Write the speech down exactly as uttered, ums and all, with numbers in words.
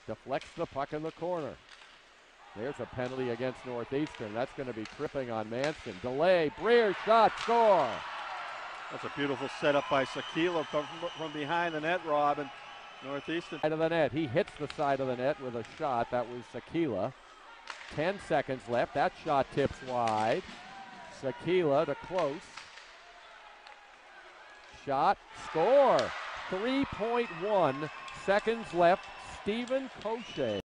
deflects the puck in the corner. There's a penalty against Northeastern. That's going to be tripping on Manson. Delay, Breer shot, score. That's a beautiful setup by Sakila from, from behind the net, Rob, and Northeastern. Side of the net. He hits the side of the net with a shot. That was Sakila. Ten seconds left. That shot tips wide. Sakila to close. Shot, score. three point one seconds left. Stephen Cochet.